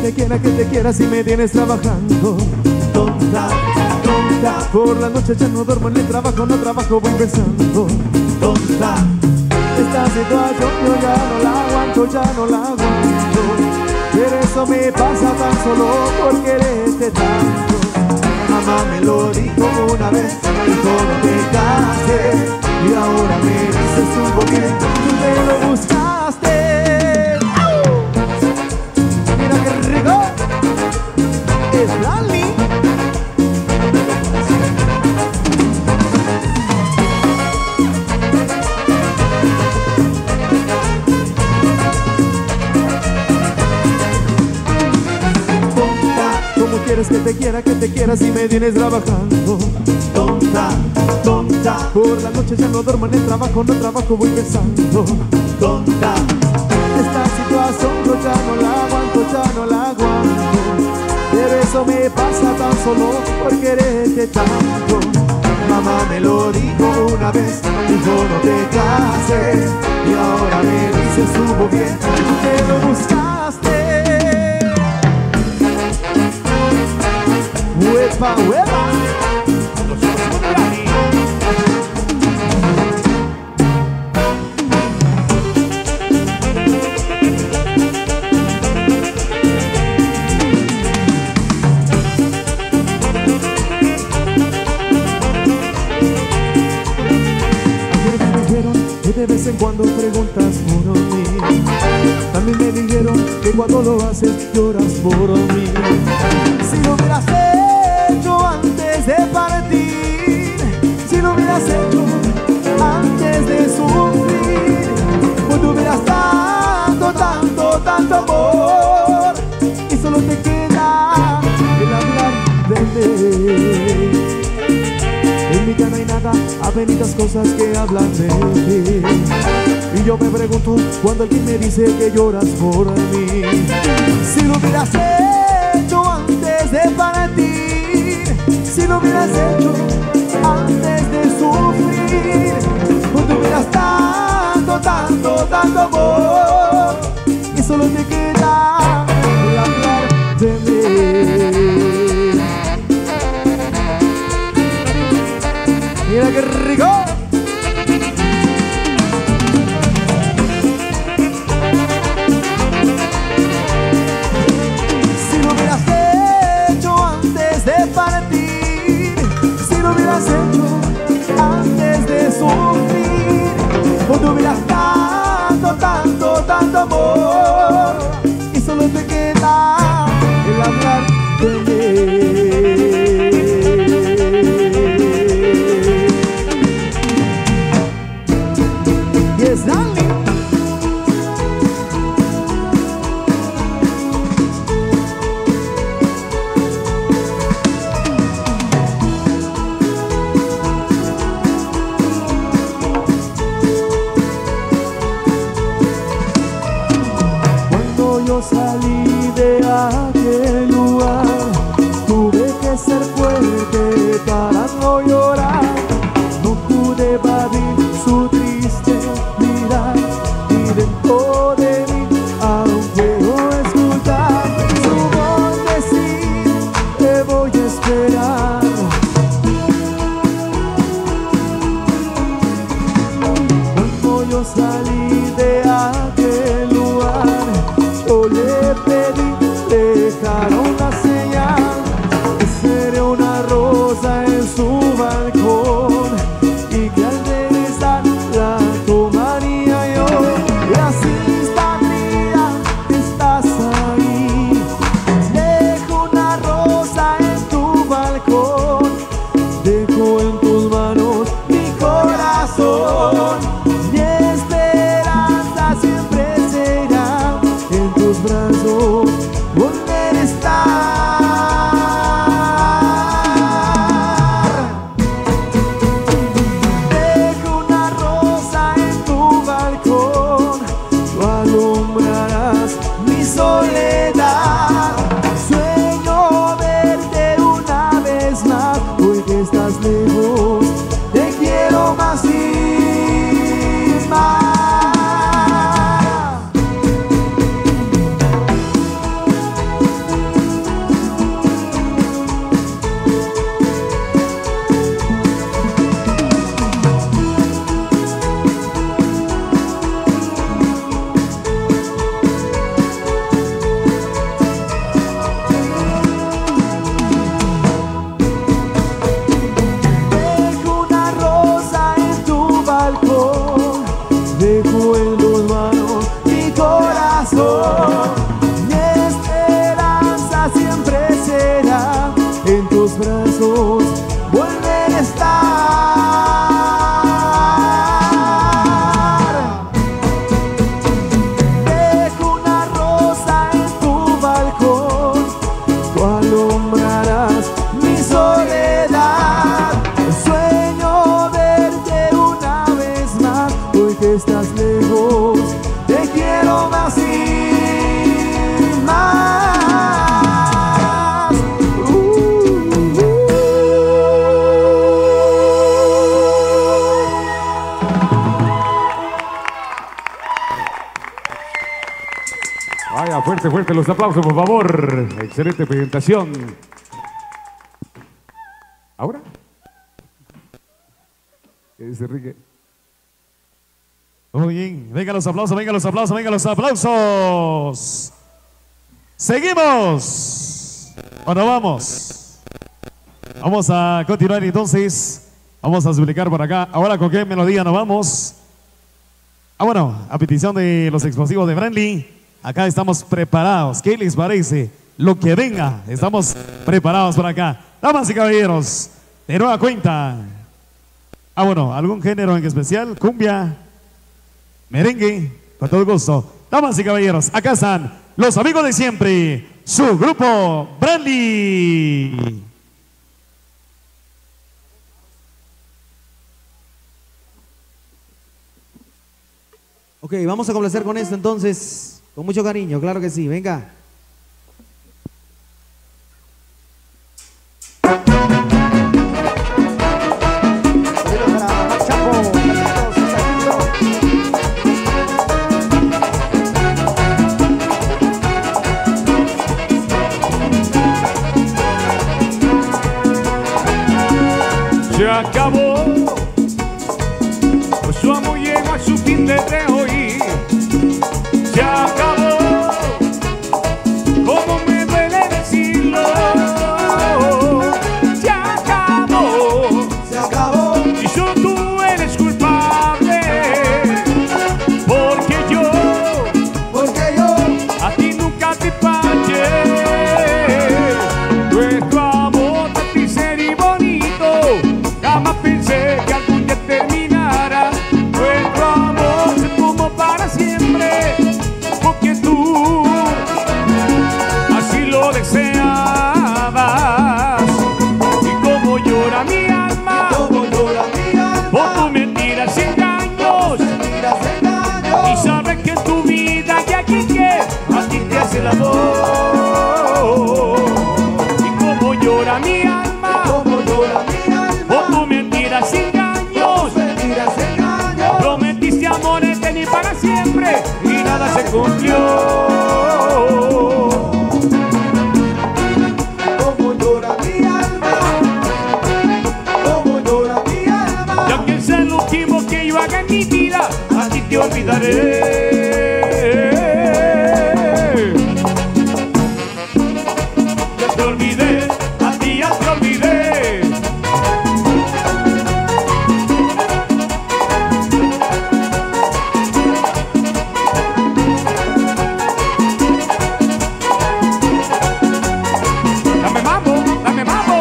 que te quiera si me tienes trabajando. Tonta, tonta, por la noche ya no duermo en el trabajo, no trabajo, voy pensando. Tonta, esta situación yo ya no la aguanto, ya no la aguanto. Pero eso me pasa tan solo por quererte tanto. Mamá me lo dijo una vez, dijo no te cases. Y ahora me dices estuvo bien, tú me lo buscaste. Mira qué rico es Lali. Quieres que te quiera si me vienes trabajando. Tonta, tonta, por la noche ya no duermo en el trabajo, no trabajo, voy pensando. Tonta, esta situación yo ya no la aguanto, ya no la aguanto. Pero eso me pasa tan solo por quererte tanto. Mamá me lo dijo una vez, dijo no te cases. Y ahora me dices estuvo bien, tú te lo buscaste. ¡Huepa, huepa! Me dijeron que de vez en cuando preguntas por mí. También me dijeron que cuando lo haces lloras por mí. Si lo hubieras hecho antes de partir, si lo hubieras hecho antes de sufrir, pues tuvieras tanto, tanto, tanto amor y solo te queda el hablar de mí. En mi cara no hay nada, apenitas cosas que hablan de ti. Y yo me pregunto cuando alguien me dice que lloras por mí. Si lo hubieras hecho antes de partir, si lo hubieras hecho antes de sufrir, pues tuvieras tanto, tanto, tanto amor y solo te queda el hablar de mí. Mira qué rico. Si lo hubieras hecho antes de partir, si lo hubieras hecho antes de sufrir, pues tuvieras tanto, tanto, tanto amor y solo te queda el hablar de mí. Yes, darling. Cuando yo salí de aquel lugar, tuve que ser fuerte para no llorar. No pude evadir su triste mirar y dentro de mí aún puedo escuchar su voz decir te voy a esperar. Cuando yo salí de aquel lugar, yo le pedí dejara una señal, que sería una rosa lejos vuelven a estar. Dejo una rosa en tu balcón, tú alumbrarás mi soledad. Sueño verte una vez más, hoy que estás lejos, te quiero más y más. Vaya, fuerte, fuerte los aplausos, por favor. Excelente presentación. ¿Ahora? ¿Qué dice Enrique? Muy bien, vengan los aplausos, vengan los aplausos, vengan los aplausos. Seguimos. Bueno, vamos. Vamos a continuar entonces. Vamos a explicar por acá. Ahora, ¿con qué melodía nos vamos? Bueno, a petición de los explosivos de Brandy, acá estamos preparados. ¿Qué les parece? Lo que venga, estamos preparados por acá. Damas y caballeros, de nueva cuenta. Bueno, ¿algún género en especial? Cumbia, merengue, con todo gusto. Damas y caballeros, acá están los amigos de siempre, su grupo Brandy. Ok, vamos a complacer con esto entonces, con mucho cariño, claro que sí, venga. Se acabó, pues su amor llegó a su fin desde hoy. Se acabó, como me duele decirlo. Se acabó, y solo tú eres culpable. Porque yo a ti nunca te fallé. Nuestro amor tan sincero y bonito, jamás pensé que algún día terminara. Nuestro amor se fumó para siempre, porque tú así lo deseabas. Y como llora mi alma por tus mentiras y engaños. Y sabes que en tu vida hay alguien que a ti te hace el amor. Y como llora mi alma por tus mentiras y engaños. Prometiste amor eterno y para siempre, y nada se cumplió. Y aunque sea el último que yo haga en mi vida, a ti te olvidaré. Ya te olvidé, a ti ya te olvidé. Dame mambo, dame mambo.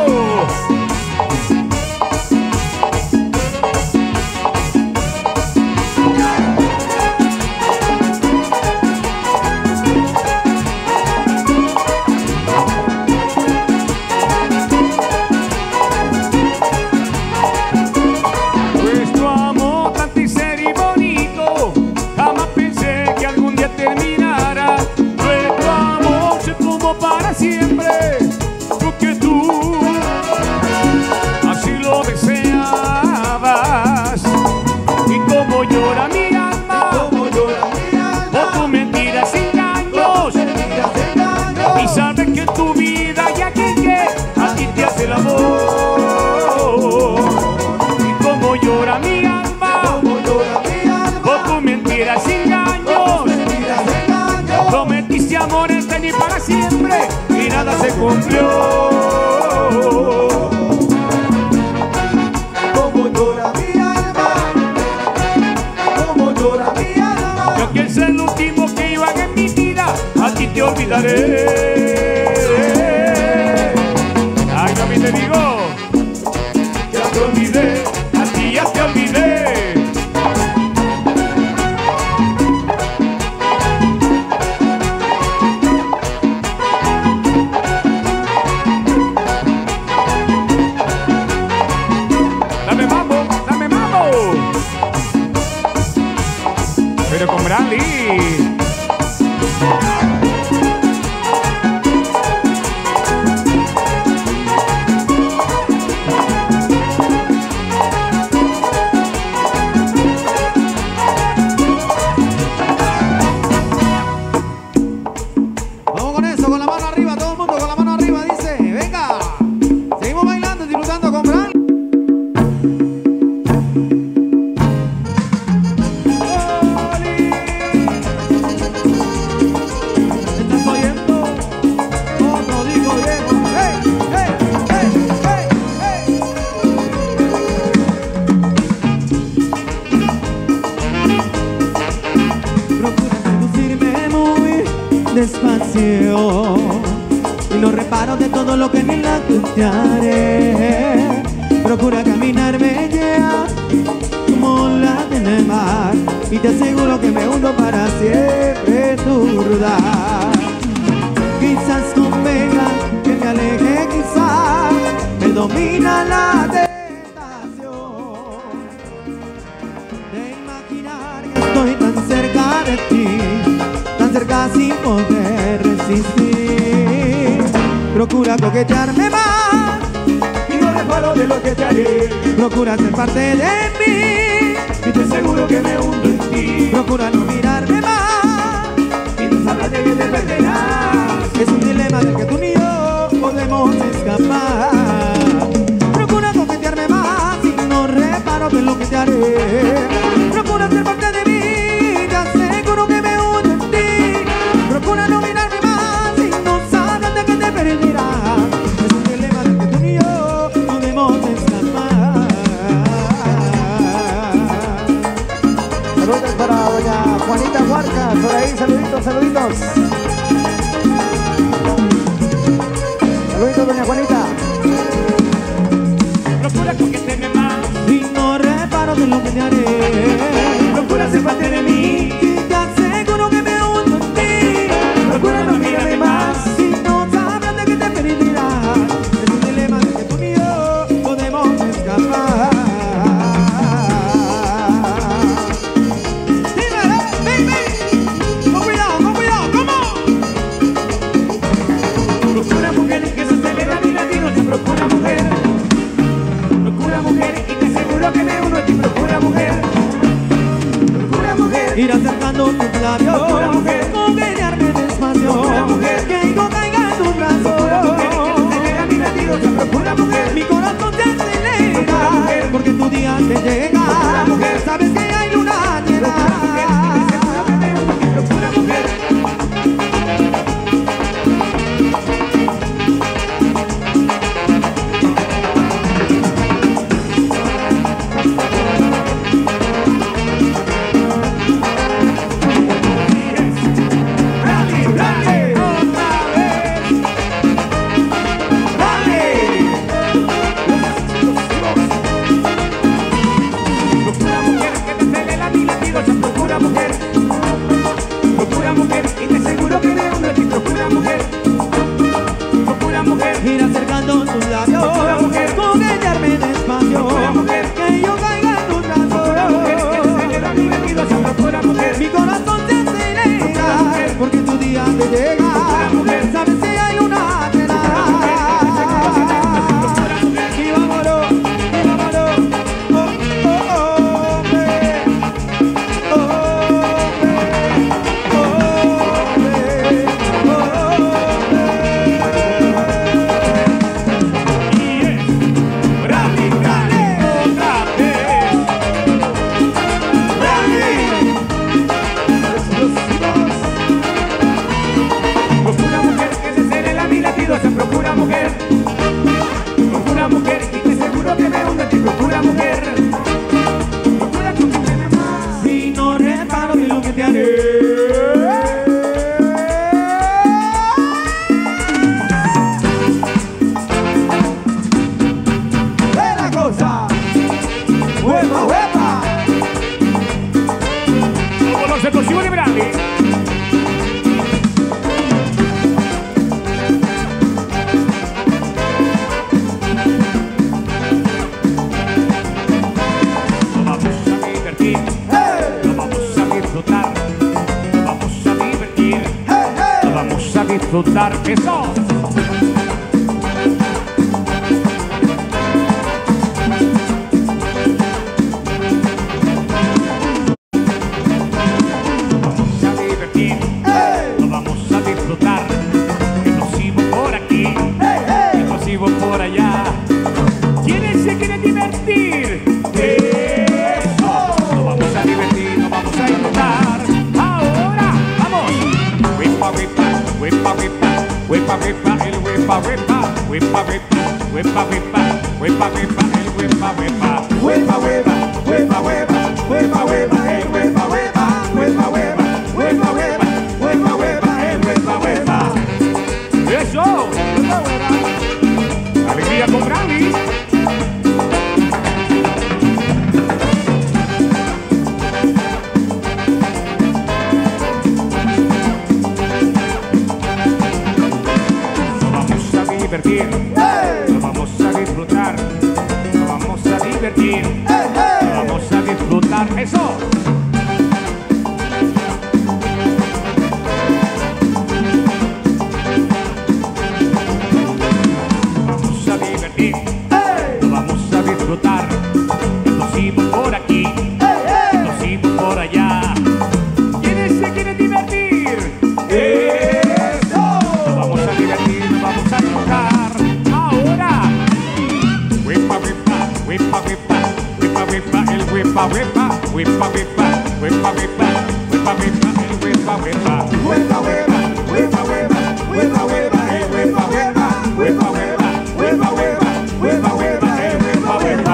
Nuestro amor tan sincero y bonito, jamás pensé que algún día terminara. Nuestro amor se fumó para siempre, porque tú así lo deseabas. Y como llora mi alma por tus mentiras y engaños. Y sabes que en tu vida hay alguien que a ti te hace el amor. Y como llora mi alma por tus mentiras y engaños. Prometiste amor eterno y para siempre, y nada se cumplió. Yo quiero ser el último que yo haga en mi vida, a ti te olvidaré. Ay, también te digo. reparo de todo lo que en el acto te haré. Procura caminarme ya como la del mar, y te aseguro que me hundo para siempre tu rodar. Quizás convenga que me aleje, quizás me domina la tentación de imaginar que estoy tan cerca de ti, tan cerca sin poder resistir. Procura coquetearme más y no reparo de lo que te haré. Procura ser parte de mí y te aseguro que me hundo en ti. Procura no mirarme más y no sabrás de que te perderás. Es un dilema del que tú ni yo podemos escapar. Procura coquetearme más y no reparo de lo que te haré. Procura ser parte de mí, te aseguro que me hundo en ti. Procura no mirarme más y no sabrás de que te perderás. Es un dilema del que tú ni yo podemos escapar. Saludos para doña Juanita Huarca, por ahí, saluditos, saluditos. Saluditos, doña Juanita. Procura coquetearme más y no reparo de lo que te haré. Procura ser parte de mí y te aseguro que me hundo en ti. Procura no mirarme más y no sabrás de que te perderás. Es un dilema del que tú ni yo podemos escapar. Dímelo, baby. Con cuidado, ¿cómo? Procura mujer que se acelera mi latido, te procura mujer. Procura mujer y te aseguro que me uno a ti. Procura mujer. Procura mujer. Ir acercando tus labios. Procura mujer. Coquetearme despacio. Procura mujer. Que yo caiga en tus brazos. Procura mujer que se acelera mi latido, te procura mujer. Mi corazón te acelera. Procura mujer. Porque tu día te llega. Procura mujer. Sabes que hay luna llena. Procura mujer y te aseguro que me uno a ti. Procura mujer. Ir acercando tus labios, coquetearme despacio, que yo caiga en tus brazos. Mi corazón te acelera, porque tu día te llega. Sabes que hay una llena. Y vámonos, procura mujer. Procura mujer y te aseguro que me hundo en ti. Procura mujer. Procura coquetearme más y no reparo de lo que te haré. Buena cosa. Huepa, huepa. Como los explosivos de Brandy. Disfrutar eso. Vamos a divertir, nos vamos a disfrutar. Explosivo por aquí, explosivo por allá. ¿Quiénes se quieren divertir? Eso. Nos vamos a divertir, nos vamos a disfrutar. Ahora, vamos. Whipa, whipa. Whipa, whipa, whipa, whipa, el whipa, whipa, whipa, whipa, whipa, whipa, whipa, whipa, el whipa, whipa, whipa, whipa, whipa, whipa, whipa, whipa, el whipa, whipa, whipa, whipa, whipa, whipa, whipa, whipa, el whipa, whipa. ¡Eso! divertir, nos vamos a disfrutar. ¡Eso! Vamos a divertir, nos vamos a disfrutar. Nos hicimos por aquí, nos hicimos por allá. ¿Quiénes se quieren divertir? ¡Eso! Nos vamos a divertir, nos vamos a tocar. Ahora. Huepa, huepa, huepa, huepa, huepa, huepa, el huepa, huepa, huepa, huepa, huepa, huepa, huepa, huepa, el huepa, huepa. Huepa, huepa, huepa, huepa, huepa, huepa, el huepa, huepa, huepa, huepa, huepa, huepa, huepa, huepa, el huepa, huepa.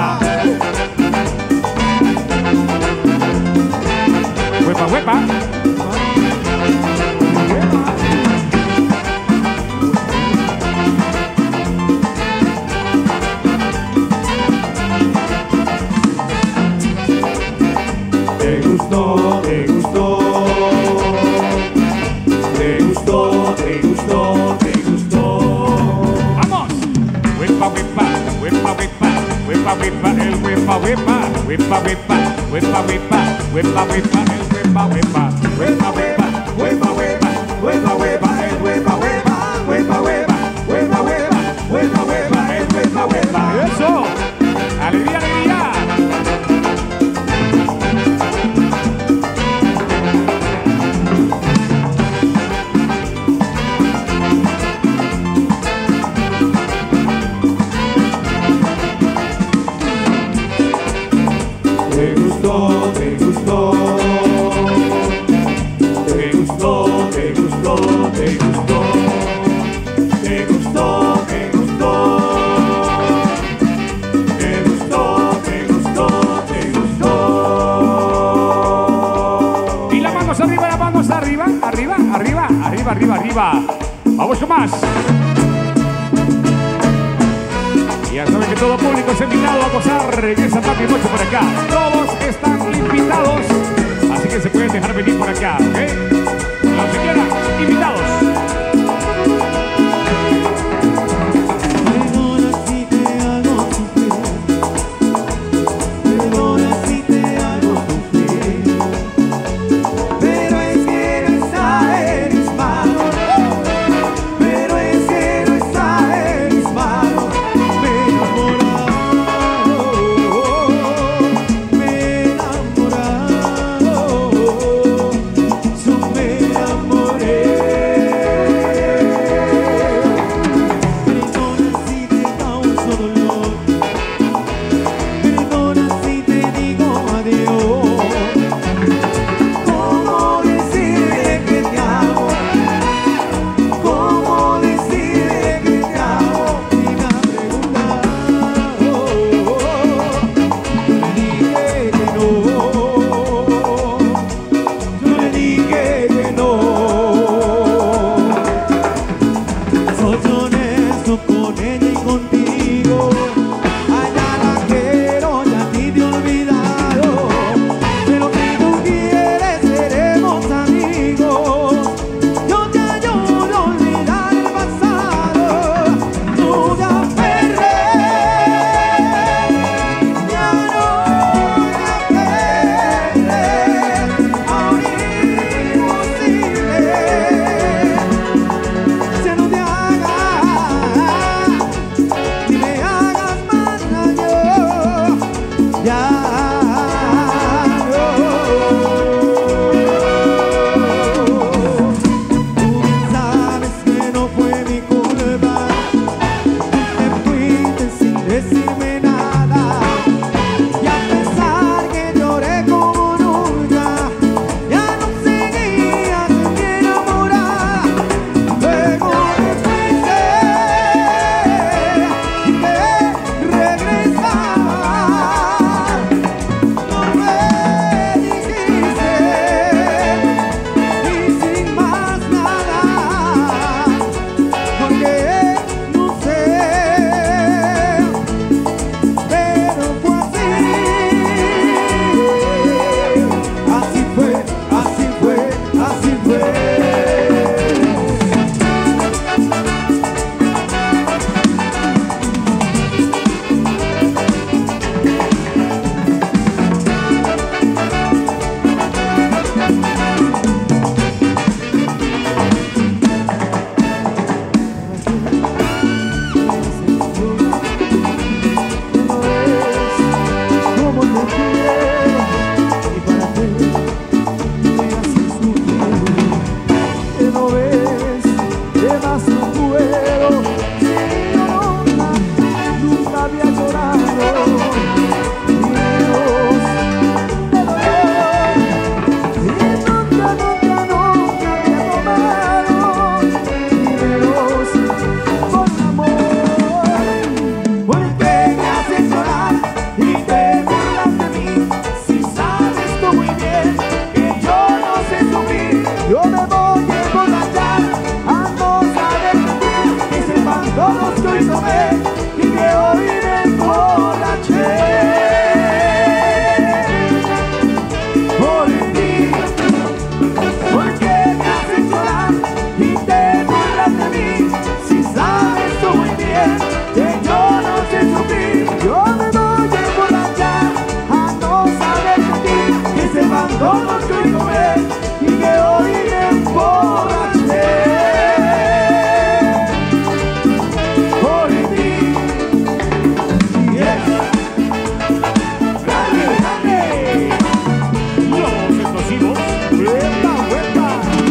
Huepa, huepa. Te gustó, te gustó. Te gustó, te gustó, te gustó. ¡Vamos! Huepa, huepa, huepa, huepa, huepa, huepa, el huepa, huepa, huepa, huepa, huepa, huepa, huepa, huepa, el huepa, huepa, huepa, huepa, huepa, huepa, huepa, huepa, el huepa, huepa, huepa, huepa, huepa, huepa, huepa, huepa, el huepa, huepa. ¡Eso! ¡Alegría, alegría! Te gustó, te gustó. Te gustó, te gustó, te gustó. Te gustó, te gustó. Te gustó, te gustó, te gustó. Y las manos arriba, arriba, arriba, arriba, arriba, arriba. Vamos con más. Ya saben que todo público es invitado a gozar en esta tarde y noche por acá. Todos están invitados, así que se pueden dejar venir por acá, ¿ok? Los que quieran, invitados. Perdona si te hago sufrir. Perdona si te hago sufrir. Pero es que no está en mis manos. Pero es que no está en mis manos. Me he enamorado. Me he enamorado. conozco y tomé y que hoy me emborraché por ti. Yes. Grande, grande. Los explosivos. Huepa, huepa.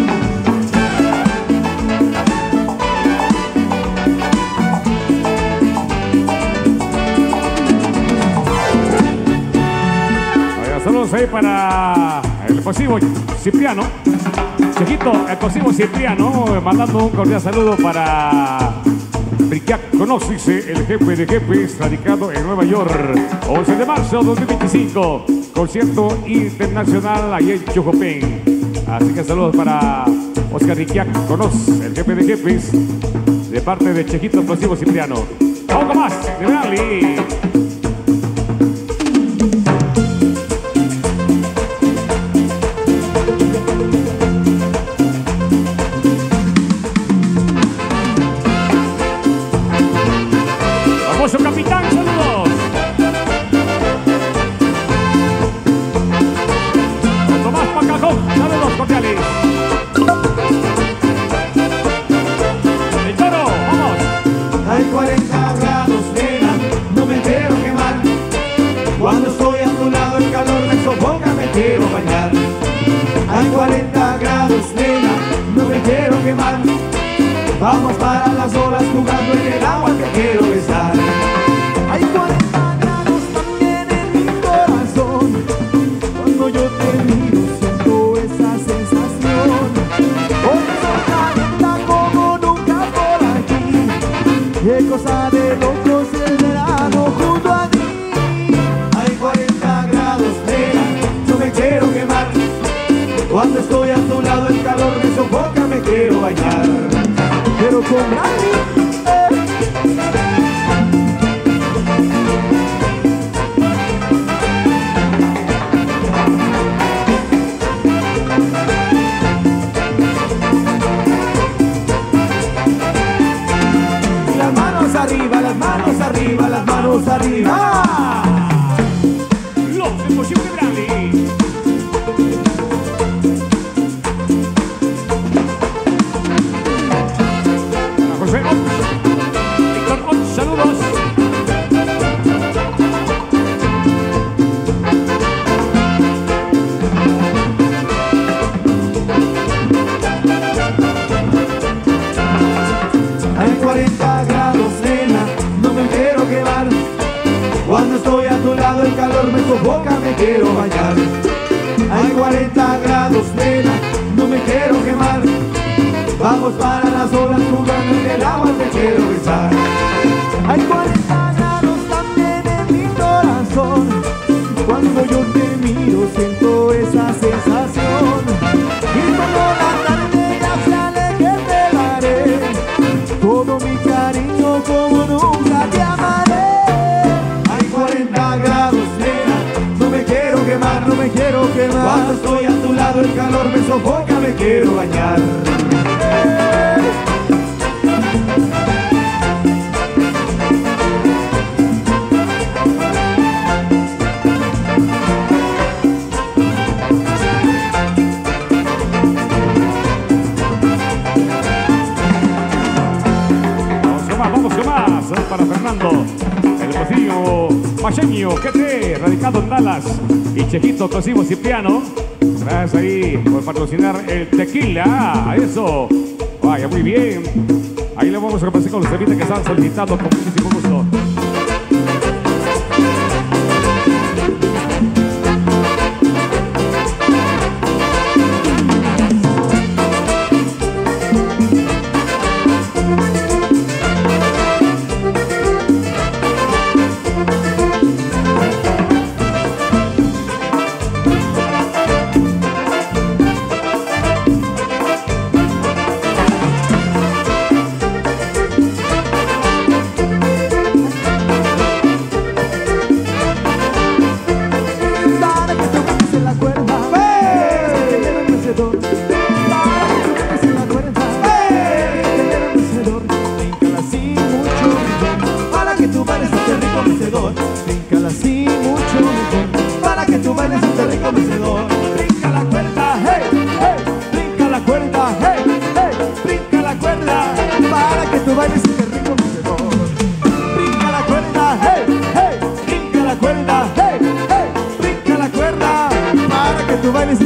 Oiga, saludos ahí para el explosivo Cipriano. Chiquito, el explosivo Cipriano, mandando un cordial saludo para Briquiac Conoce, dice el jefe de jefes, radicado en Nueva York. 11 de marzo 2025, concierto internacional ahí en Chojopén. Así que saludos para Oscar Briquiac Conoce, el jefe de jefes, de parte de Chejito Explosivo Cipriano. Algo más, de Rally. Famoso capitán, saludos. Tomás Pacajón, saludos cordiales. El Toro, vamos. Hay 40 grados, nena, no me quiero quemar. Cuando estoy a tu lado el calor me sofoca, me quiero bañar. Hay 40 grados, nena, no me quiero quemar. Vamos para las olas jugando en el agua, te quiero besar. Hay 40 grados también en mi corazón. Cuando yo te miro siento esa sensación. Hoy se calienta como nunca por aquí. Qué cosa de locos el verano junto a ti. Hay 40 grados, nena, no me quiero quemar. Cuando estoy a tu lado el calor me sofoca, me quiero bañar. Pero con Rally, las manos arriba, las manos arriba, las manos arriba. Los explosivos de Rally. José Ott, Víctor Ott, saludos. Hay 40 grados, nena, no me quiero quemar. Cuando estoy a tu lado el calor me sofoca, me quiero bañar. Hay 40 grados, nena, no me quiero quemar. Vamos para las olas jugando en el agua, te quiero besar. Hay 40 grados también en mi corazón. Cuando yo te miro siento esa sensación. Y cuando la tarde ya se aleje te daré todo mi cariño como nunca te amaré. Hay 40 grados, nena, no me quiero quemar, no me quiero quemar. Cuando estoy a tu lado el calor me sofoca, me quiero bañar. Vamos que más, para Fernando, el pocillo pacheño, GT, radicado en Dallas, y Chejito Explosivo Cipriano, gracias ahí por patrocinar el tequila, eso, vaya, muy bien, ahí le vamos a complacer con los servicios que están solicitando con muchísimo gusto.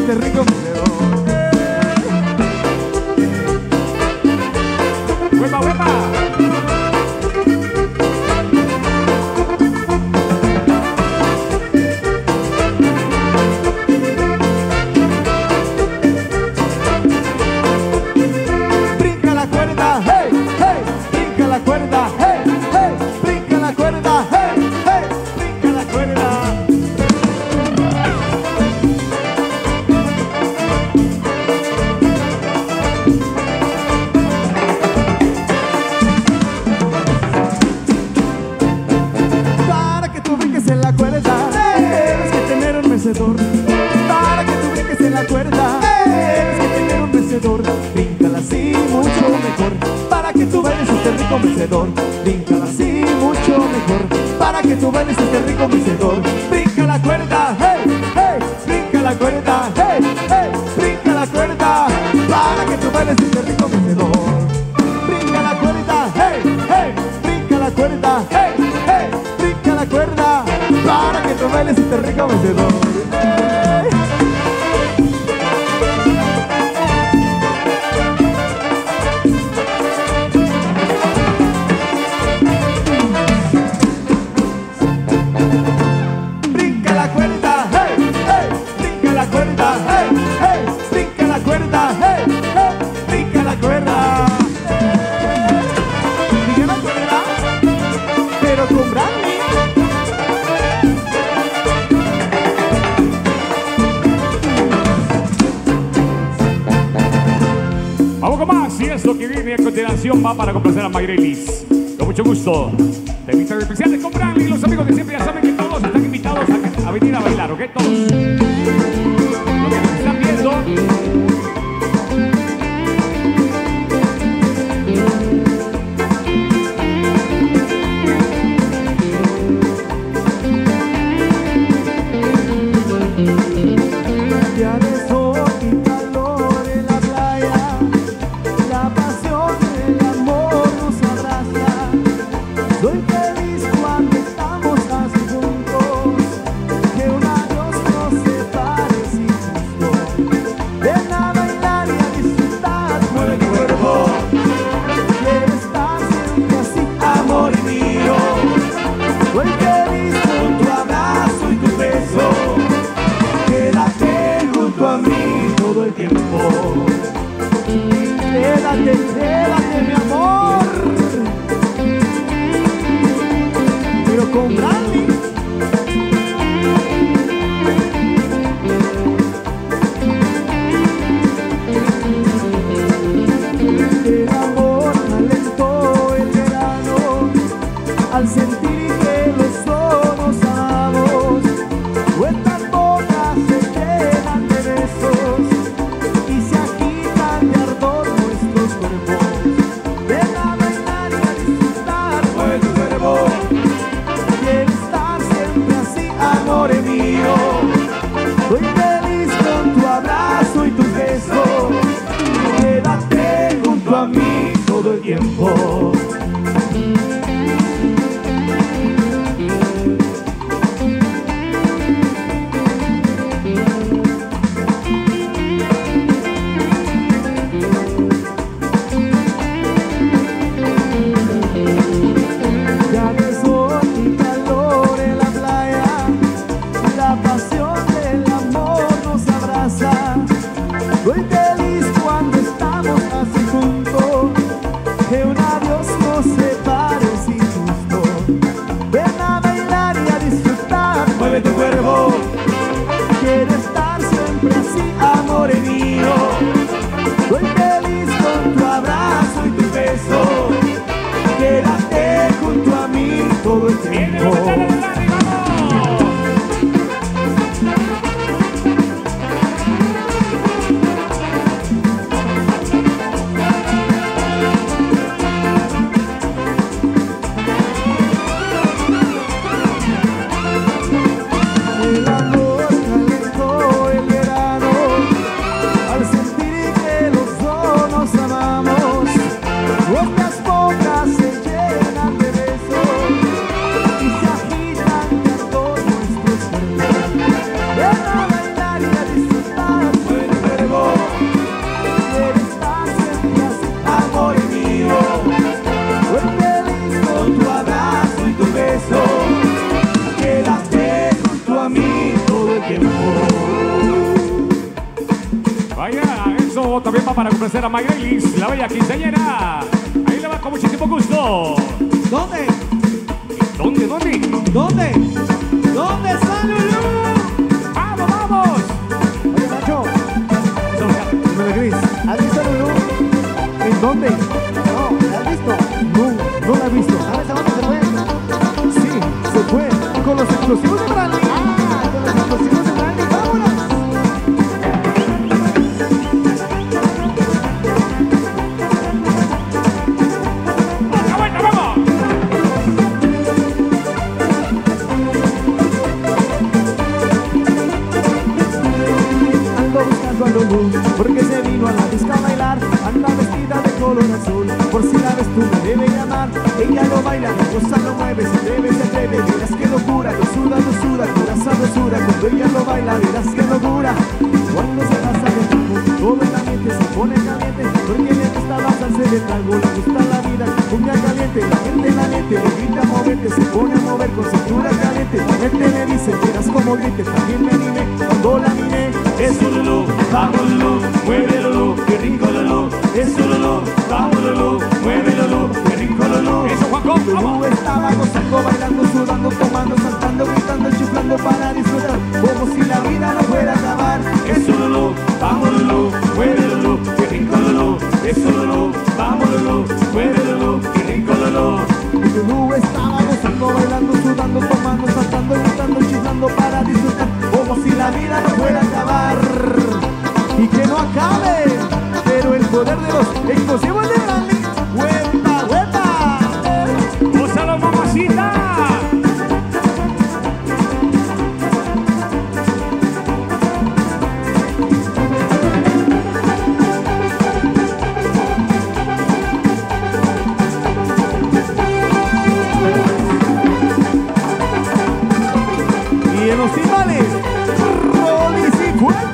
este rico mecedor. ¡Huepa, huepa! Brinca la cuerda, hey, hey, brinca la cuerda, hey, hey, brinca la cuerda, hey, hey, brinca la cuerda. Para que tú brinques en la cuerda, tienes que tener un mecedor. Para que tú brinques en la cuerda, tienes que tener un mecedor. Bríncala así mucho mejor, para que tú bailes este rico mecedor. Bríncala así mucho mejor, para que tú bailes este rico mecedor. Brinca la cuerda, hey, hey, brinca la cuerda, hey, hey, brinca la cuerda, para que tú bailes este rico mecedor. Brinca la cuerda, hey, hey, brinca la cuerda, hey, hey, brinca la cuerda, para que tú bailes este rico mecedor. Hey. Brinca la cuerda, hey, hey, brinca la cuerda, hey, hey, brinca la cuerda, hey, hey, brinca la cuerda. Brinca la cuerda, pero con brandy. Vamos con más, y esto que viene a continuación va para complacer a Mayrelis. Con mucho gusto. Temistas especiales con Brandy. Los amigos de siempre ya saben que todos están invitados a venir a bailar, ¿ok? Todos. Los que nos están viendo. Ya de sol y calor en la playa, la pasión del amor nos abraza. Soy feliz cuando estamos así juntos, que un adiós nos separe sin gusto. Ven a bailar y a disfrutar, mueve tu cuerpo. Quiero estar siempre así, amor mío. Soy feliz con tu abrazo y tu beso. Quédate junto a mí todo el tiempo. Quédate, quédate, mi amor. Pero con brandy. El amor alentó el verano al sentir que los dos nos amamos. Nuestras bocas se llenan de besos y se agitan de ardor nuestros cuerpos. Ven a bailar y a disfrutar, mueve tu cuerpo. Quiero estar siempre así, amor mío. Soy feliz con tu abrazo y tu beso. Quédate junto a mí todo el tiempo. Ya de sol y calor en la playa, la pasión del amor nos abraza. Soy feliz cuando estamos así juntos, que un adiós nos separe sin gusto. Ven a bailar y a disfrutar, mueve tu cuerpo. Quiero estar siempre así, amor mío. Soy feliz con tu abrazo y tu beso. Quédate junto a mí todo el ¡Viene tiempo. la batalla de Brandy! ¡Vamos! El amor calentó el verano al sentir que los dos nos amamos. Nuestras bocas se llenan de besos y se agitan saludo también va para complacer a Mayrelis, la bella quinceañera. Ahí le va con muchísimo gusto. ¿Dónde? ¿Dónde? ¿Dónde? ¿Dónde está Lulú? ¡Vamos, vamos! Oye, Nacho, Dímelo, Gris. ¿has visto a Lulú? ¿En dónde? No, ¿la has visto? No la he visto. ¿Sabes a dónde se fue? Sí, se fue con los explosivos de Bradley. Ah, con los explosivos de Brandy, vámonos. ¡Vamos, vamos! Ando buscando a Lulú porque se vino a la disco a bailar. Anda vestida de color azul, por si la ves tú me debe llamar. Ella lo baila, lo goza, lo mueve, se atreve. Verás que locura, dosura, pura sabrosura. Cuando ella lo baila, verás que locura. Cuando se pasa de trago, todo el ambiente se pone caliente. Porque le gusta pasarse de trago, le gusta la vida, cumbia caliente. La gente le grita moverte, se pone a mover con cintura caliente. La gente le dice, verás como grite, también me animé cuando la miré. Eso Lulú, vamos Lulú, mueve Lulú, qué rico Lulú. Eso Lulú, vamos Lulú, mueve Lulú, qué rico Lulú. Eso Juanco, vamos. Lulú estaba gozando, bailando, sudando, tomando, saltando, gritando, chiflando para disfrutar, como si la vida no fuera a acabar. Eso Lulú, vamos Lulú, mueve Lulú, qué rico Lulú. Eso Lulú, vamos Lulú, mueve Lulú, qué rico Lulú. Lulú estaba gozando, bailando, sudando, tomando, saltando, gritando, chiflando para disfrutar, como si la vida no fuera a acabar. Y que no acabe, pero el poder de los explosivos de Bradley. ¡Huepa, huepa! ¡Gózalo, mamacita! Y en los timbales, Rolly Cifuentes.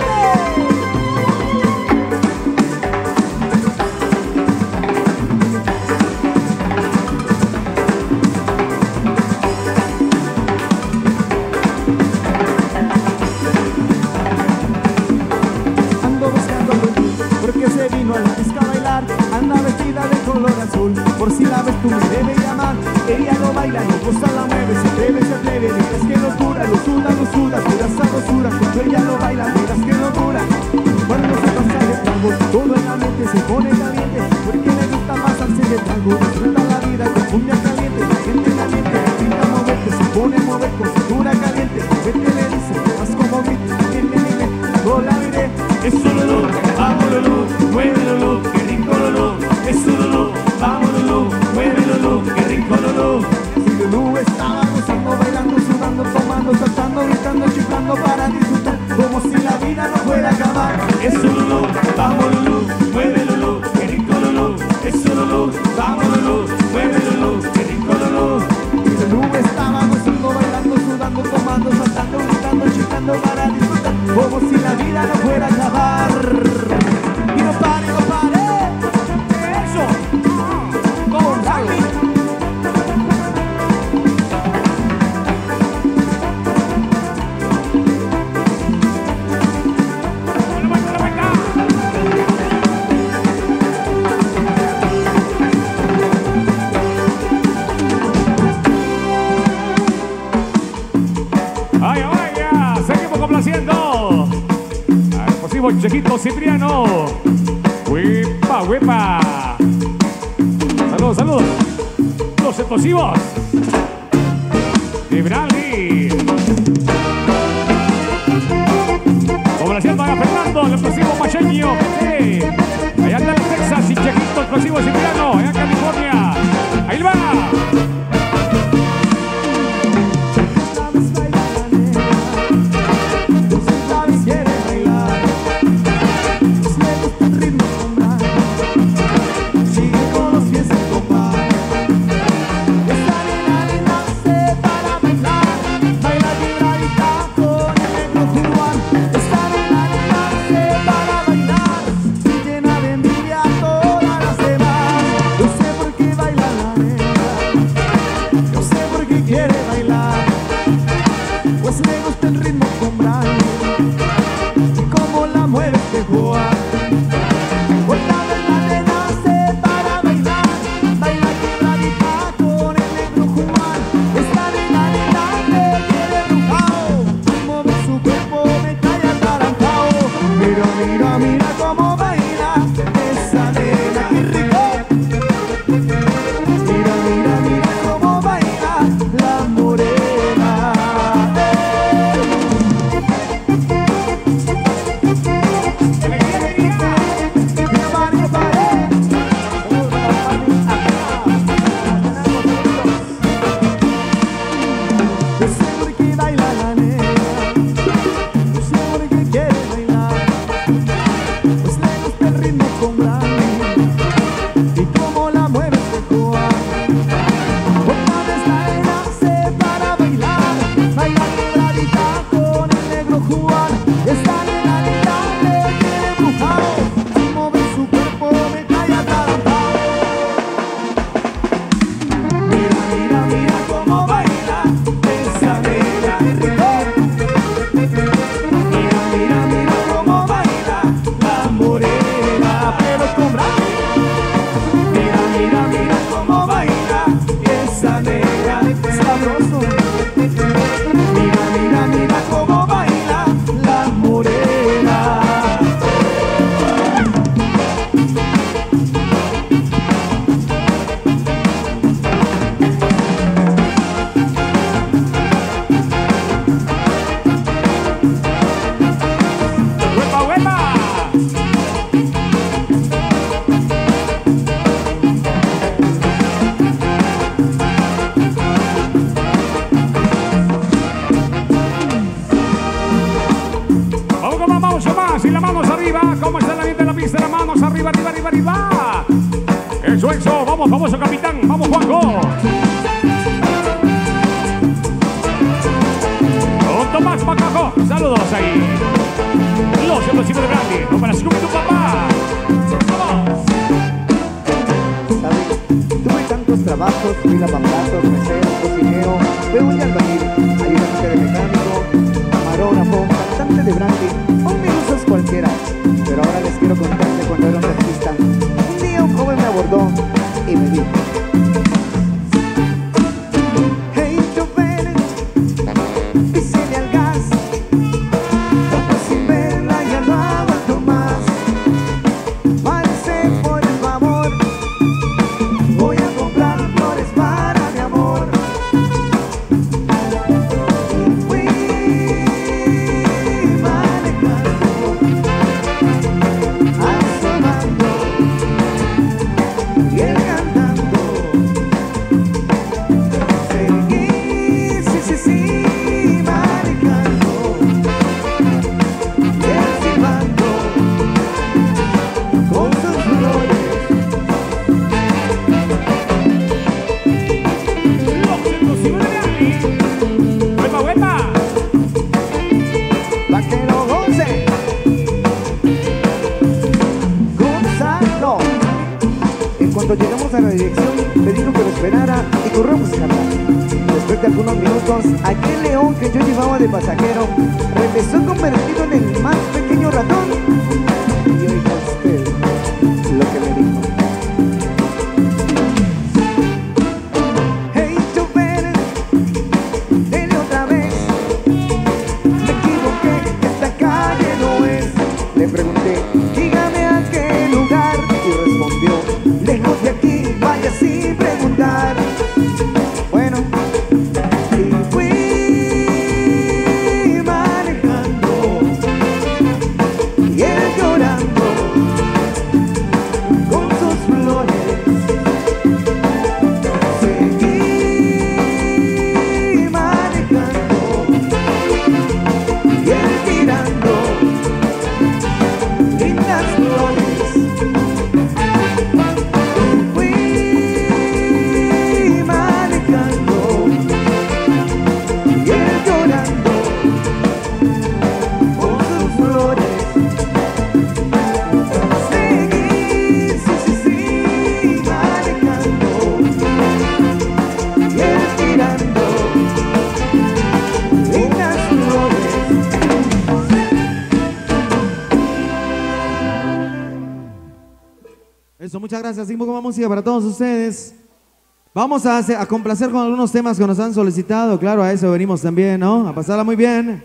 Ando buscando a Lulú porque se vino a la disco a bailar. Anda vestida de color azul, por si la ves tú me debe llamar. Ella lo baila, lo goza, la mueve, se atreve. Verás que locura, lo suda, pura sabrosura. Cuando ella lo baila, verás que locura. Cuando se pasa de trago, todo en la mente se pone caliente. Porque le gusta pasarse de trago, disfruta la vida con cumbia caliente. La gente le grita moverte, se pone a mover con cintura caliente. La gente le dice, más como grita, dime, no la miré. Eso Lulú, vamos Lulú, mueve Lulú, qué rico Lulú. Eso Lulú, vamos Lulú, mueve Lulú, qué rico Lulú. Y Lulú estaba gozando, bailando, sudando, tomando, saltando, gritando, chiflando para disfrutar, como si la vida no fuera a acabar. Eso Lulú, vamos Lulú, mueve Lulú, qué rico Lulú. Eso Lulú, vamos Lulú, mueve Lulú, qué rico Lulú. Y Lulú estaba gozando, bailando, sudando, tomando, saltando, gritando, chiflando para disfrutar, como si la vida no fuera a acabar. Y no pare, Eso, con Rally. Vaya, vaya, seguimos complaciendo al explosivo Chequito Cipriano. ¡Huepa, huepa! Saludos. Los explosivos de Bradley. Complaciendo a Fernando, el explosivo macheño. Allá anda en Texas y Chequito explosivo Cipriano, allá en California. Ahí va. Para bailar, vamos con más. Y las manos arriba. ¿Cómo está la gente de la pista? Las manos arriba, arriba, arriba, arriba. Eso, eso. Vamos, famoso capitán. Vamos, Juanjo. Don Tomás Macaco. Saludos ahí. Los explosivos de Brandy. No para Scooby tu papá. Vamos. ¿Sabes? Tuve tantos trabajos, fui lavaplatos, mesero, cocinero, fue un albañil, ayudante de mecánico, camarógrafo, cantante de brandy, un minutos cualquiera. Pero ahora les quiero contar de cuando era un artista. Un día un joven me abordó y me dijo: hey, chofer, písele al gas, porque sin verla ya no aguanto más. Párese por el favor, voy a comprar flores para mi amor. Y fui manejando, asomando, y él cantando. Seguí, sí, sí, sí, manejando, y él silbando con sus flores. Los explosivos de Brandy. Huepa, huepa. Vaquero 11 Gonzalo. En cuanto llegamos a la dirección, me dijo que lo esperara y corrió a buscarla. Después de algunos minutos, aquel león que yo llevaba de pasajero regresó convertido en el más pequeño ratón. Y oiga usted lo que me dijo: hey, chofer, dele otra vez. Me equivoqué, esta calle no es. Le pregunté: dígame a qué lugar. Y respondió: lejos de aquí, vaya sin preguntar. Bueno, y fui manejando, y él llorando con sus flores. Seguí manejando, y él tirando lindas flores. Fui manejando, y él llorando con sus flores. Seguí, sí, sí, sí, manejando, y él tirando lindas flores. Eso, muchas gracias. Seguimos con más música para todos ustedes. Vamos a complacer con algunos temas que nos han solicitado. Claro, a eso venimos también, ¿no? A pasarla muy bien.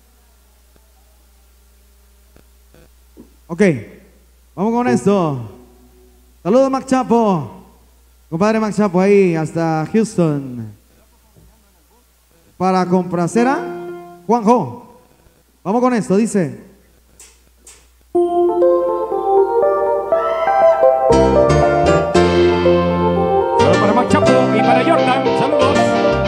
Ok, vamos con esto. Saludos, Mac Chapo. Compadre Mac Chapo ahí hasta Houston. Para complacer a Juanjo. Vamos con esto, dice. Saludos para Mac Chapo y para Jordan. Saludos.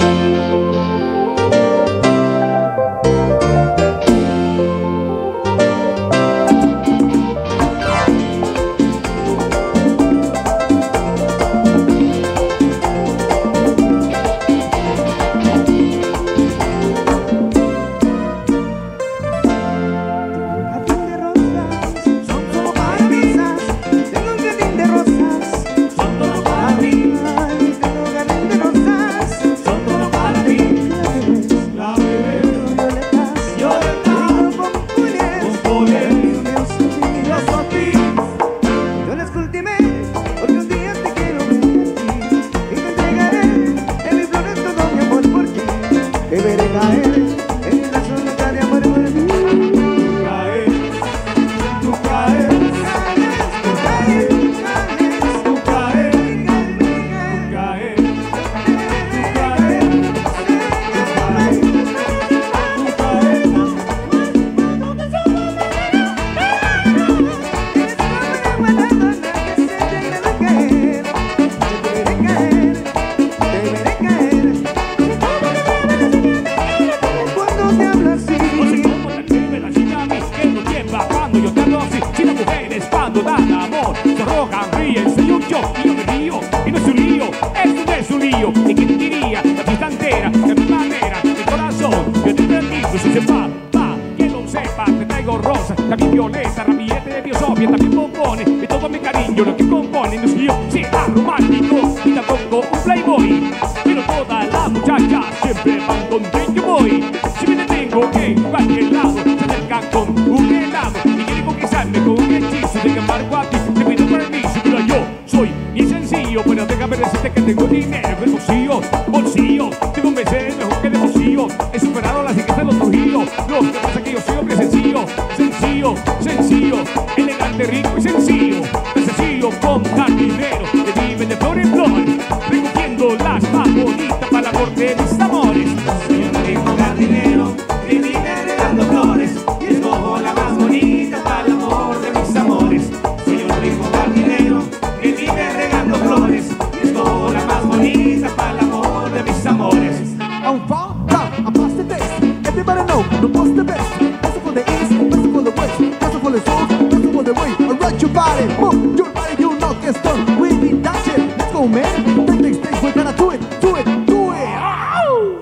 Jardín de rosas, son solo para mí. Tengo un jardín de rosas, son solo para mí. Ay, tengo un jardín de rosas, Son todo para ti. La bebé. violetas, Violetas. pompones, Pompones. míos a ti. Yo las cultivé porque un día te quiero ver a ti. Y te entregaré en mis flores todo mi amor por ti. Te veré caer en la soledad de amor por mí. Caes, tú caes, tú caes, tú caes, tú caes, Cuando te hablo así, no sé cómo te atreves a decirme a mí que no tienes yo me río. Y no es un lío, eso no es un lío. ¿Y quién diría? La fiesta entera, de mi manera, mi corazón. Yo te permito, si se va, que lo sepa. Te traigo rosa, también violeta, ramillete de Diosofia, también bombones. Y todo mi cariño, lo que compone. No es que yo sea romántico, y tampoco un playboy. Pero todas las muchachas siempre van donde yo voy. Si me detengo en cualquier lado, se acercan con un helado y quieren conquistarme con un hechizo de que embargo a ti. Te pido permiso, pero yo soy bien sencillo. Pero déjame decirte que tengo dinero en el bolsillo. Te convenceré mejor que de bolsillo. He superado las riquezas de los Trujillos. Lo que pasa es que yo soy hombre sencillo, elegante, rico y sencillo. Tan sencillo como jardinero que vive de flor en flor, recogiendo las más bonitas para el amor de mis amores. Soy un rico jardinero que vive regando flores y escojo la más bonita para el amor de mis amores. Soy un rico jardinero que vive regando flores y escojo la más bonita para el amor de mis amores. I'm found out, I'm past the taste. Everybody know, the most the best. Best for the east, best for the west, best for the south, best for the way. Alright, your body, move your body, you know get done. We need that shit. Let's go, man. Take next stage, we're gonna do it. Ow!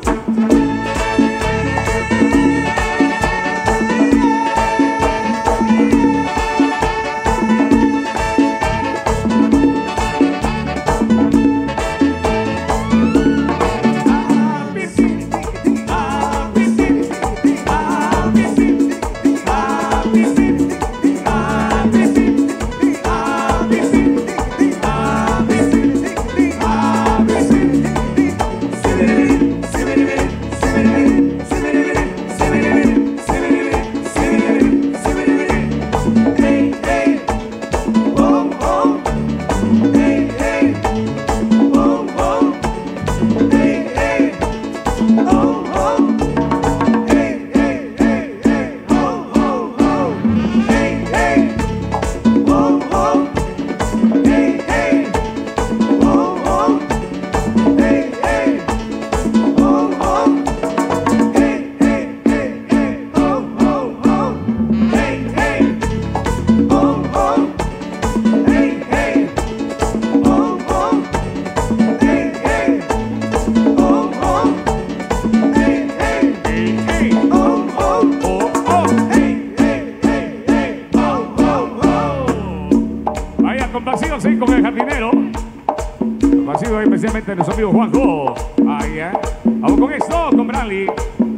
Compasivo, sí, con el jardinero. Compasivo especialmente de nuestro amigo Juanjo. Ahí, vamos con esto, con Bradley.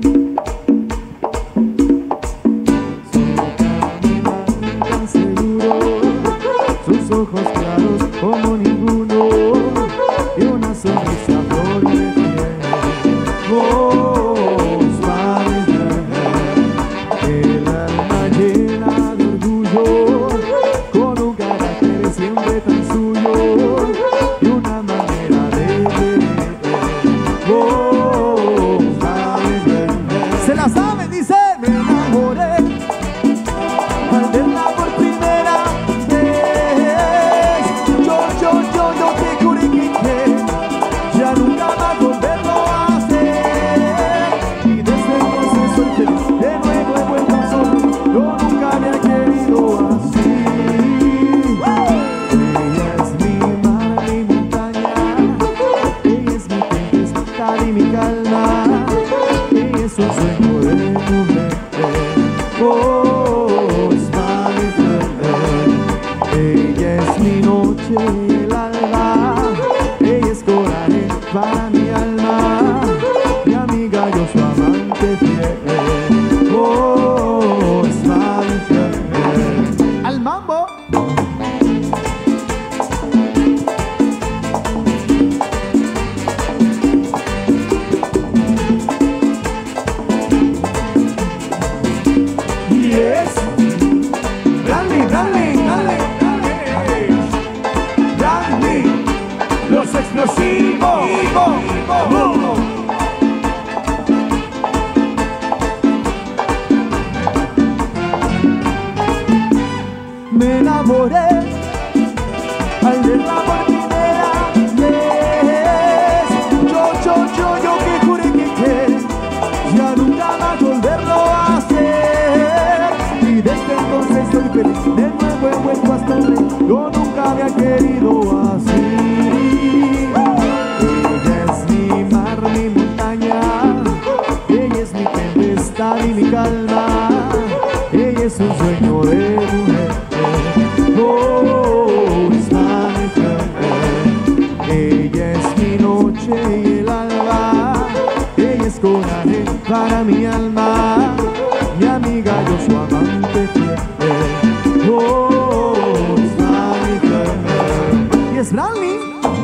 Tan seguro, sus ojos claros como ninguno y una sonrisa flor de piel. Sabes el alma llena de orgullo, con un carácter siempre tan suyo y una manera de querer. Sabes alma. Ella es un sueño de mujer. Oh, es la mujer. Ella es mi noche y el alba. Ella es coraje para mi alma. Mi amiga, yo su amante fiel. Oh, es la mujer. Y es Bradley.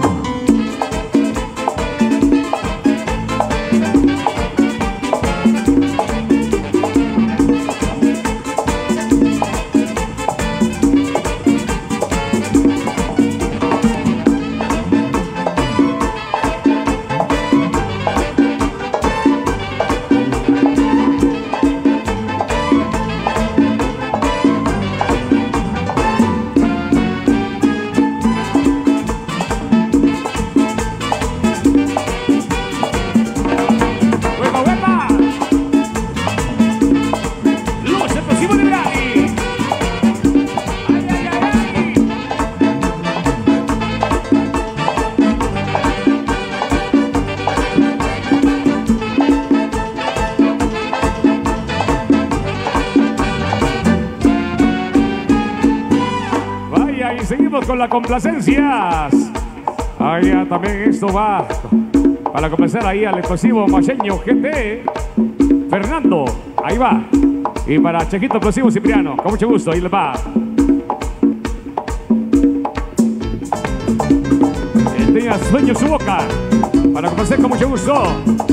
Seguimos con las complacencias. Allá también esto va para complacer ahí al explosivo Macheño GT Fernando, ahí va. Y para Chequito Explosivo Cipriano, con mucho gusto, ahí les va. Él tenía sueño en su boca, para complacer con mucho gusto.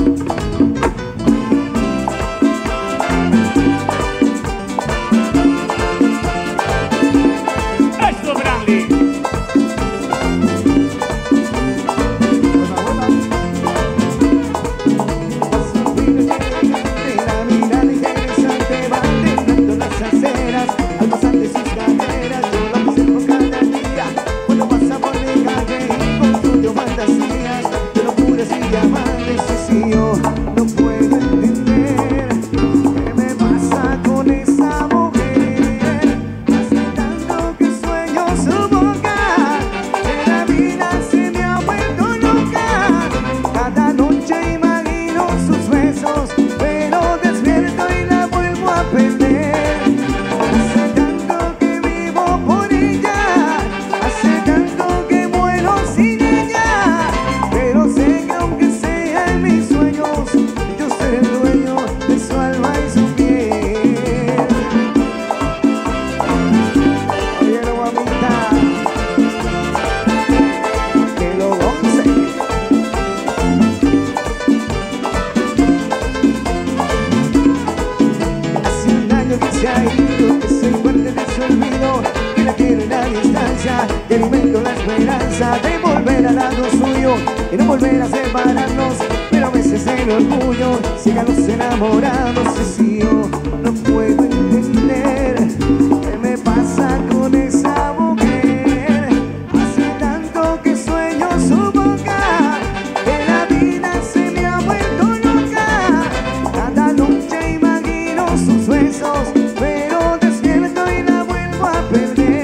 Y alimento la esperanza de volver al lado suyo y no volver a separarnos, pero a veces el orgullo sigue a los enamorados. Y si yo no puedo entender qué me pasa con esa mujer, hace tanto que sueño su boca, que la vida se me ha vuelto loca. Cada noche imagino sus besos, pero despierto y la vuelvo a perder.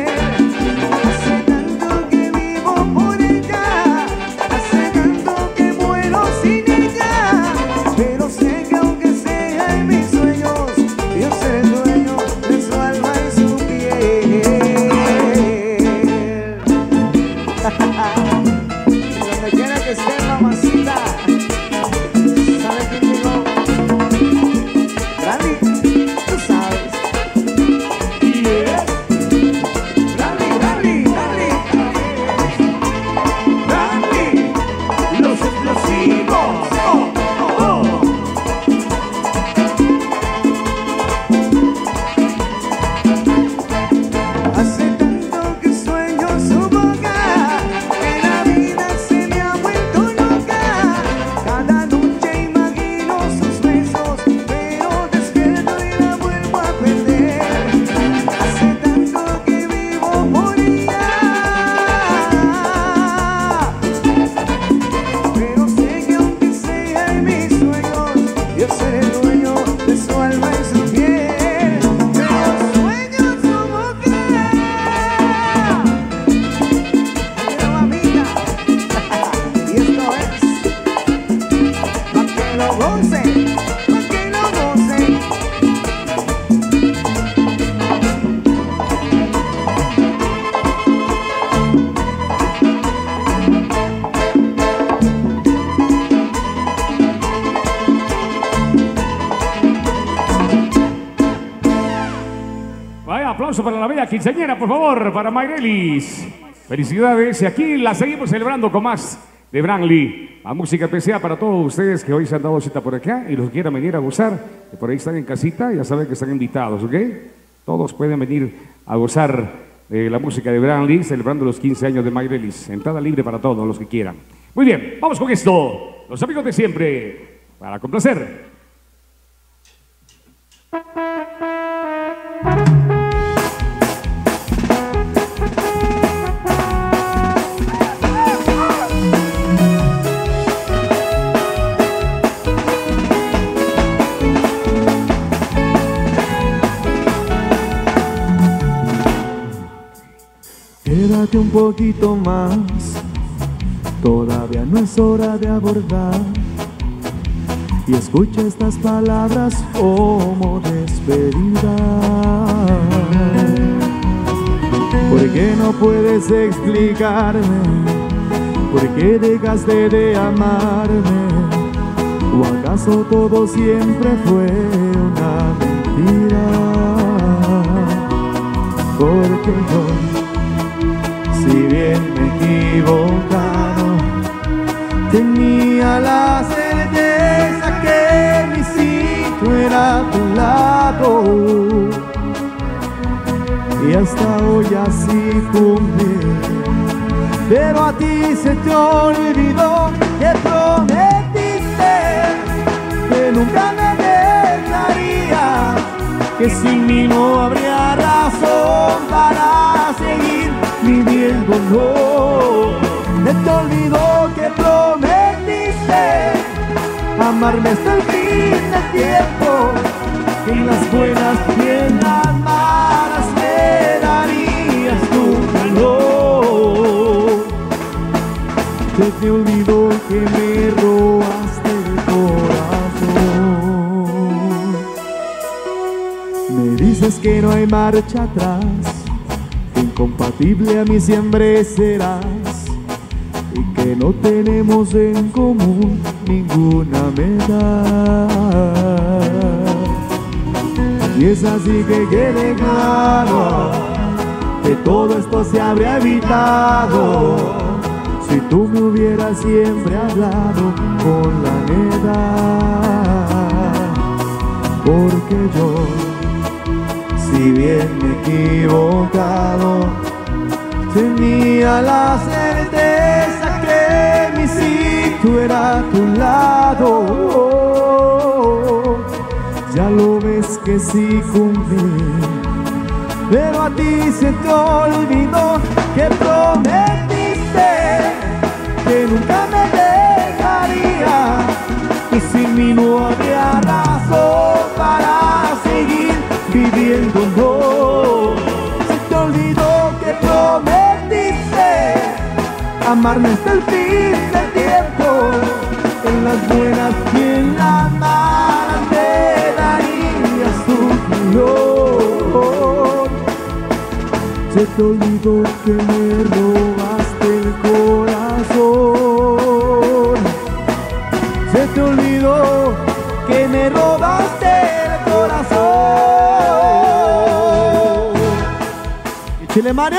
Donde quiera que esté, mamacita, ¿sabe quién llegó? Randy, tú sabes. Hay aplauso para la bella quinceañera, por favor, para Mayrelis. Felicidades. Y aquí la seguimos celebrando con más de Branly. A música especial para todos ustedes que hoy se han dado cita por acá y los que quieran venir a gozar, que por ahí están en casita, ya saben que están invitados, ¿ok? Todos pueden venir a gozar de la música de Branly, celebrando los 15 años de Mayrelis. Entrada libre para todos los que quieran. Muy bien, vamos con esto. Los amigos de siempre, para complacer. Quédate un poquito más, todavía no es hora de abordar. Y escucha estas palabras como despedida. ¿Por qué no puedes explicarme? ¿Por qué dejaste de amarme? ¿O acaso todo siempre fue una mentira? Porque yo, si bien me he equivocado, tenía la certeza que mi sitio era a tu lado. Y hasta hoy así cumplí, pero a ti se te olvidó que prometiste que nunca me dejaría, que sin mí no habría razón para seguir viviendo, no. Se te olvidó que prometiste amarme hasta el fin del tiempo, que en las buenas y en las malas me darías tu calor. Se te olvidó que me robaste el corazón. Me dices que no hay marcha atrás, que incompatible a mí siempre serás, y que no tenemos en común ninguna meta. Y es así que quede claro que todo esto se habría evitado si tú me hubieras siempre hablado con la neta. Porque yo, si bien me he equivocado, tenía la certeza que mi sitio era a tu lado. Ya lo ves que sí cumplí, pero a ti se te olvidó que prometiste que nunca me dejaría, que sin mí no habría razón para seguir viviendo, no. Se te olvidó que prometiste amarme hasta el fin del tiempo, en las buenas y en las malas me darías tu calor. Se te olvidó que me robaste el corazón. Se te olvidó que me robaste el corazón. ¿Y Chile Mario?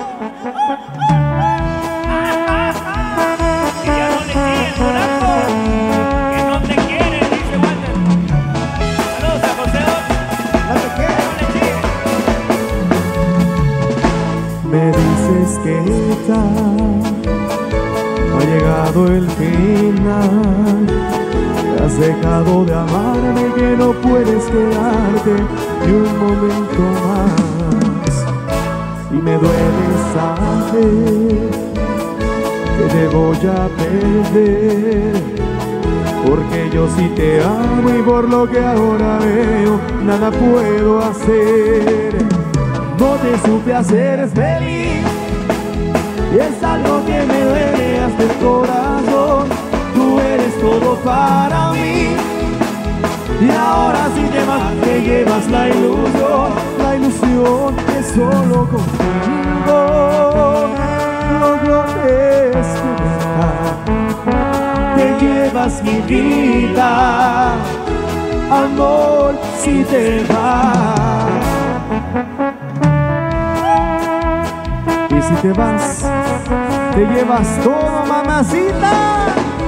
Me dices que ya ha llegado el final, que has dejado de amarme, que no puedes quedarte ni un momento más. Y me duele saber que te voy a perder, porque yo sí te amo y por lo que ahora veo nada puedo hacer. No te supe hacer feliz y es algo que me duele hasta el corazón. Tú eres todo para mí y ahora sí te vas, te llevas la ilusión que solo contigo logro despertar. Te llevas mi vida, amor, si te vas. si te vas, te llevas todo, mamacita.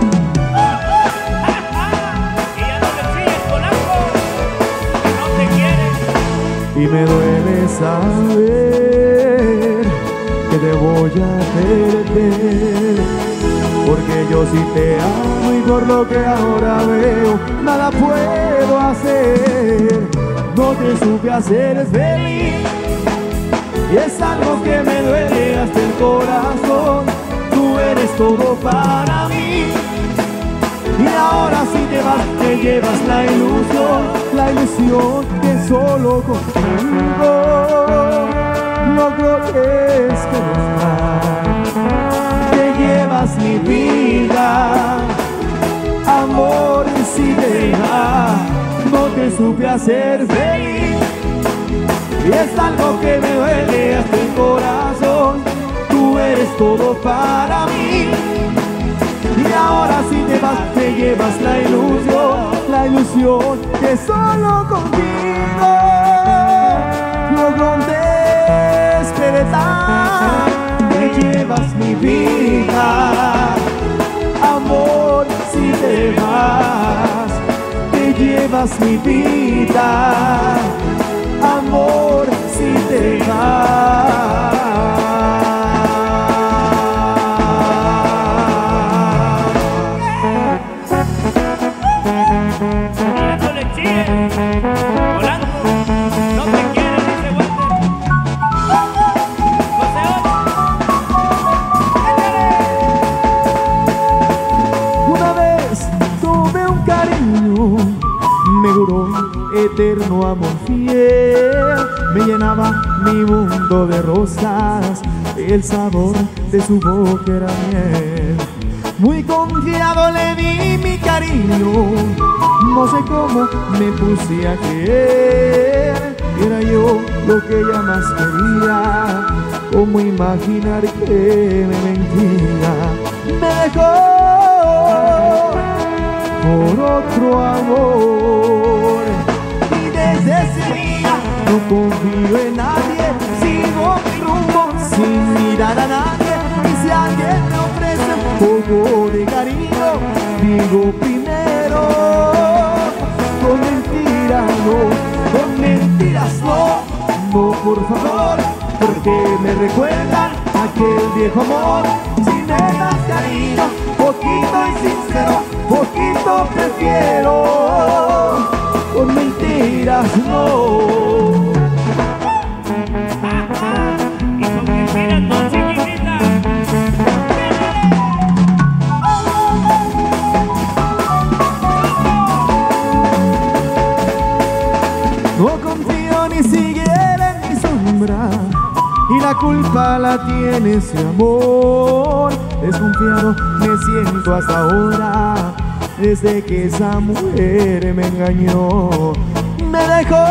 Y ya no le sigues con algo que no te quieres. Y me duele saber que te voy a perder, porque yo sí te amo y por lo que ahora veo nada puedo hacer. No te supe hacer feliz y es algo que me duele hasta el corazón. Tú eres todo para mí y ahora si te vas te llevas la ilusión que solo contigo logro despertar. Te llevas mi vida, amor, si te vas, no te supe hacer feliz y es algo que me duele hasta el corazón. Tú eres todo para mí y ahora si te vas te llevas la ilusión que solo contigo logro despertar. Te llevas mi vida, amor, si te vas, te llevas mi vida, amor, si te vas. Eterno amor fiel, me llenaba mi mundo de rosas, el sabor de su boca era miel. Muy confiado le di mi cariño, no sé cómo me puse a creer, era yo lo que ella más quería, cómo imaginar que me mentía. Me dejó por otro amor. Desde ese día no confío en nadie, sigo mi rumbo sin mirar a nadie. Y si alguien me ofrece un poco de cariño, digo primero, con mentiras no, no por favor, porque me recuerdan aquel viejo amor. Si me das cariño, poquito y sincero, poquito prefiero. Con mentiras no. Y con mentiras no, chiquitita. No confío ni siquiera en mi sombra y la culpa la tiene ese amor. Desconfiado me siento hasta ahora, desde que esa mujer me engañó, me dejó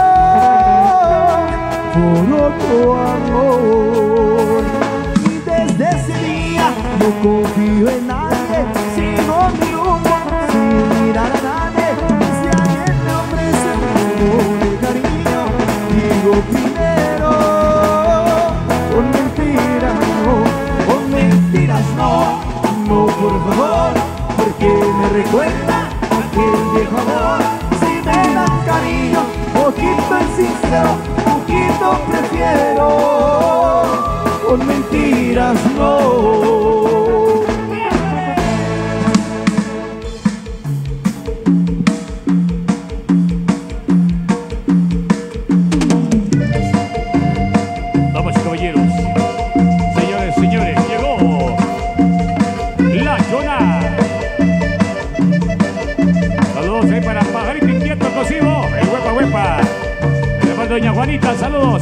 por otro amor. Y desde ese día no confío en nadie, sigo mi rumbo sin mirar a nadie. Y si alguien me ofrece un poco de cariño, digo primero, con mentiras no, no por favor, porque me recuerda aquel viejo amor. Si me dan cariño, poquito y sincero, poquito prefiero. Con mentiras no. Damas y caballeros, señores, señores, llegó la Chona. Saludos ahí para Pajarito Inquieto Cosivo, el huepa huepa. Además doña Juanita, saludos.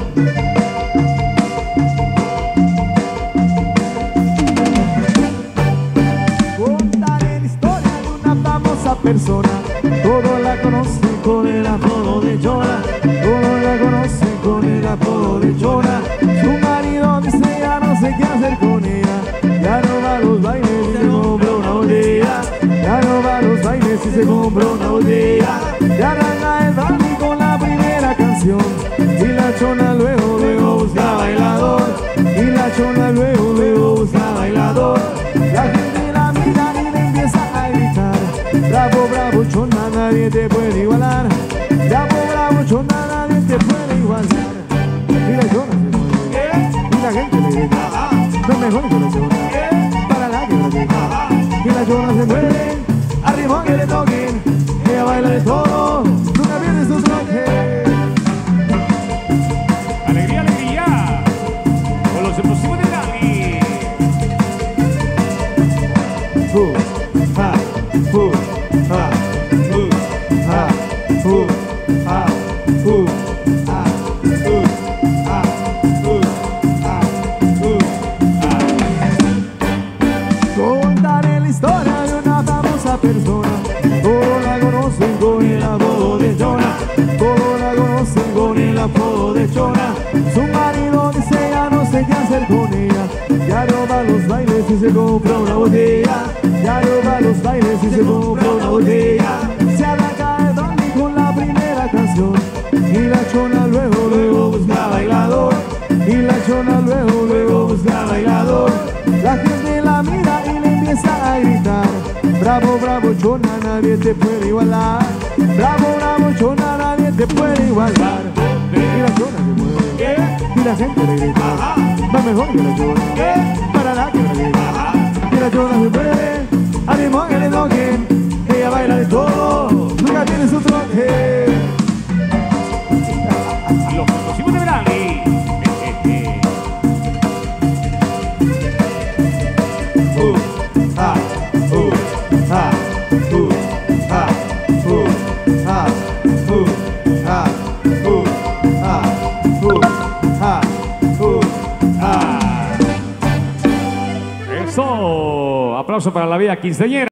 Contaré la historia de una famosa persona, todos la conocen con el apodo de Chona, todos la conocen con el apodo de Chona. Su marido dice ya no sé qué hacer con ella, ya no va a los bailes y se compra una botella, ya no va a los bailes y se compra una botella. Ya arranca el Bambi con la primera canción y la Chona luego busca bailador, y la chona, nadie te puede igualar. Y la chona se mueve, y la gente le grita, lo mejor que la chona, para la que la grita. Y la chona se mueve, al ritmo que le toquen, ella baila de todo, nunca pierde su troque. Alegría, alegría, con los explosivos de Dani. Ha, ha, ha, ha, contaré la historia de una famosa persona. Todos la conocen con el apodo de Chona. Todos la conocen con el apodo de Chona. Su marido dice ya no sé qué hacer con ella. Ya no va a los bailes y se compra una botella. Ya no va a los bailes y se compra una botella. Se arranca el brandy con la primera canción. Y la chona luego busca bailador. Y la chona luego busca bailador. La gente la mira y le empieza a gritar. Bravo, bravo, chona, nadie te puede igualar. Bravo, bravo, chona, nadie te puede igualar. Y la chona se mueve, y la gente le grita, va mejor que la chona, para la que la grita. Y la chona se mueve, al ritmo que le toquen, ella baila de todo, nunca tiene su troque. Los explosivos de Dani. Eso, aplauso para la vida quinceañera.